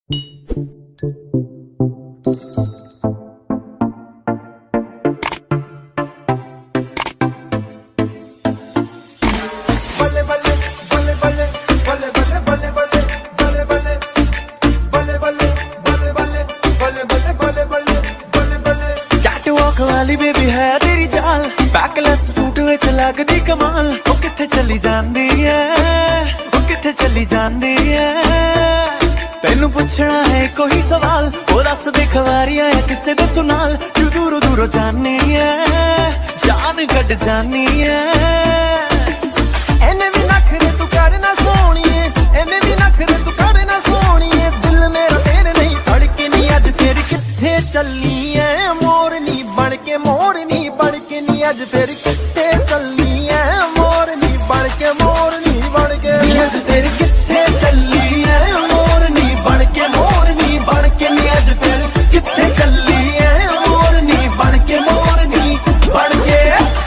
वाली बेबी है तेरी चाल, बैकलेस सूट विच लगदी कमाल। ओ किथे चली जांदी है, ओ किथे चली जांदी है। तेनू पुछना है कोई सवाल, ओ दस दे खवारियां है किसे दे तू नाल। तू दूरों दूरों जानी है, जान कट जानी है। एने भी नखरे तू कर ना सोनिए, एने भी नखरे तू कर ना सोनिए। दिल मेरा तेरे नहीं धड़के नहीं, अज फिर किथे चली है मोरनी बन के, मोरनी बन के नी। अज फिर किथे चली है मोरनी बन के, मोरनी बन के। अज फिर किथे चली है मोरनी बन के, मोरनी बन के नी। अज फिर किथे चली है मोरनी बन के, मोरनी बन के।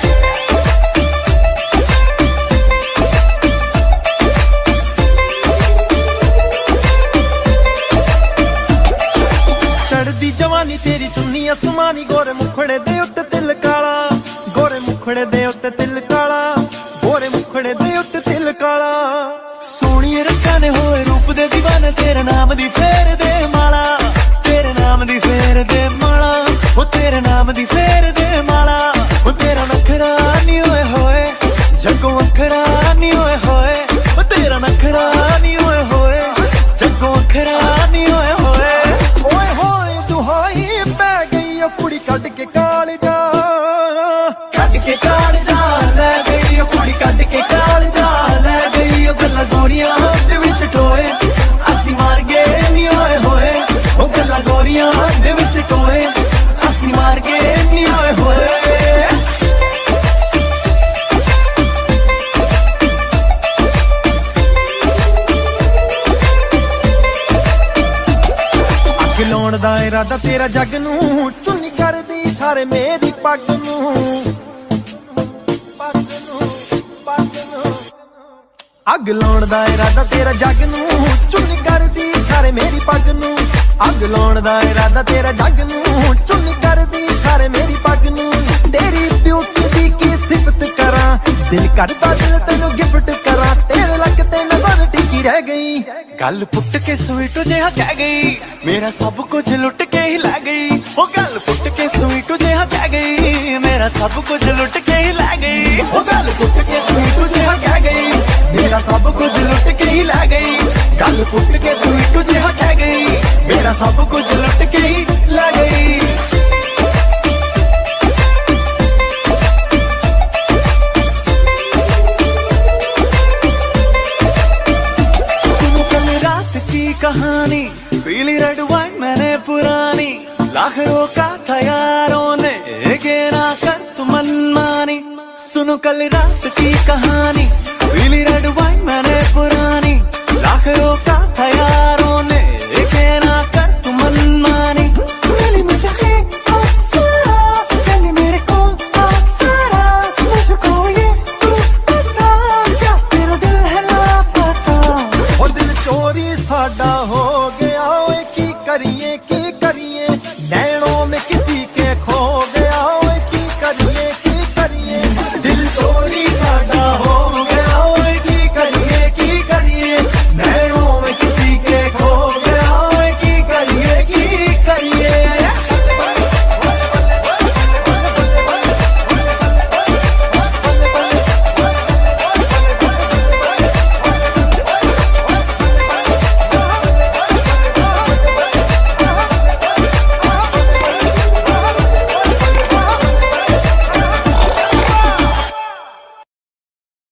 चढ़दी जवानी तेरी चुन्नी आसमानी, गोरे मुखड़े दे उत्ते तिल काला, गोरे मुखड़े दे उत्ते तिल काला, गोरे मुखड़े दे उत्ते तिल काला। सोहणिए रंगां ने होए रूप दे दीवाने, तेरे नाम दी फेर दे माला, तेरे नाम दी फेर दे माला। ओ तेरे नाम दी फेर दे माला। ओ तेरा नखरा नी होए होए जग्गों अखरा नी होए होए। ओ तेरा नखरा नी होए होए जग्गों अखरा नी होए होए। ओए होए दुहाई पै गई ओ कुड़ी कट के काल जा, कट के काल जा लै गई ओ कुड़ी कट के काल जा लै गई। ओ गल्लां गोरियां दे विच टोए, असी मार गए नी होए होए। ओ गल्लां गोरियां दे विच टोए, असी मार गए नी होए होए। लाउण दा इरादा तेरा जग नू, चुन्नी करदी सारे मेरी पग नू, पग नू, पग नू। अग लाउण दा इरादा तेरा जग नू, चुन्नी करदी सारे मेरी पग नू। अग लाउण दा इरादा तेरा जग नू, चुन्नी करदी सारे मेरी पग नू। तेरी ब्यूटी दी की सिफत करा, दिल करदा दिल तेनू गिफ्ट करा। तेरे लग ते नजर टिकी रह गई, गल पुट के स्वीट जिहा कह गई, मेरा सब कुछ लुट के ही लै गई। ओ गल पुट के स्वीट जिहा कह गई, मेरा सब कुछ लुट के ही लै गई। ओ गल पुट के स्वीट जिहा कह गई, मेरा सब कुछ लुट के ही लै गई। गल पुट के स्वीट जिहा कह गई, मेरा सब कुछ लुट के ही लै गई। कहानी पीली रेड वाइन मैंने पुरानी, लाख रोका था यारों ने के ना कर तू मनमानी। सुनो कल रात की कहानी, पीली रेड वाइन मैंने पुरानी, लाख रोका था यारों ने